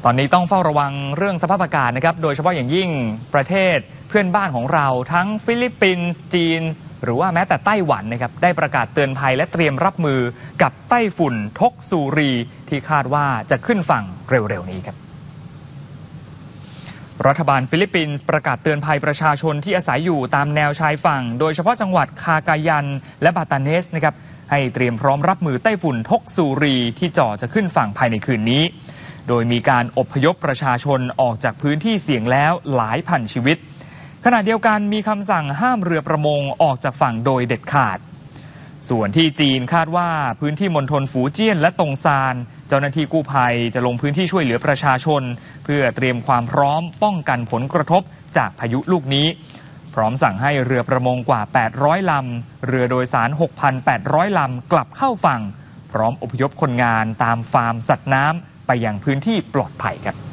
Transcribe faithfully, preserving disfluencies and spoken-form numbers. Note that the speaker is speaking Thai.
ตอนนี้ต้องเฝ้าระวังเรื่องสภาพอากาศนะครับโดยเฉพาะอย่างยิ่งประเทศเพื่อนบ้านของเราทั้งฟิลิปปินส์จีนหรือว่าแม้แต่ไต้หวันนะครับได้ประกาศเตือนภัยและเตรียมรับมือกับไต้ฝุ่นทกซูรีที่คาดว่าจะขึ้นฝั่งเร็วๆนี้ครับรัฐบาลฟิลิปปินส์ประกาศเตือนภัยประชาชนที่อาศัยอยู่ตามแนวชายฝั่งโดยเฉพาะจังหวัดคากายันและบาตาเนสนะครับให้เตรียมพร้อมรับมือไต้ฝุ่นทกซูรีที่จ่อจะขึ้นฝั่งภายในคืนนี้โดยมีการอพยพประชาชนออกจากพื้นที่เสี่ยงแล้วหลายพันชีวิตขณะเดียวกันมีคำสั่งห้ามเรือประมงออกจากฝั่งโดยเด็ดขาดส่วนที่จีนคาดว่าพื้นที่มณฑลฝูเจี้ยนและตงซานเจ้าหน้าที่กู้ภัยจะลงพื้นที่ช่วยเหลือประชาชนเพื่อเตรียมความพร้อมป้องกันผลกระทบจากพายุลูกนี้พร้อมสั่งให้เรือประมงกว่าแปดร้อยลำเรือโดยสาร หกพันแปดร้อย ลำกลับเข้าฝั่งพร้อมอพยพคนงานตามฟาร์มสัตว์น้ำไปยังพื้นที่ปลอดภัยครับ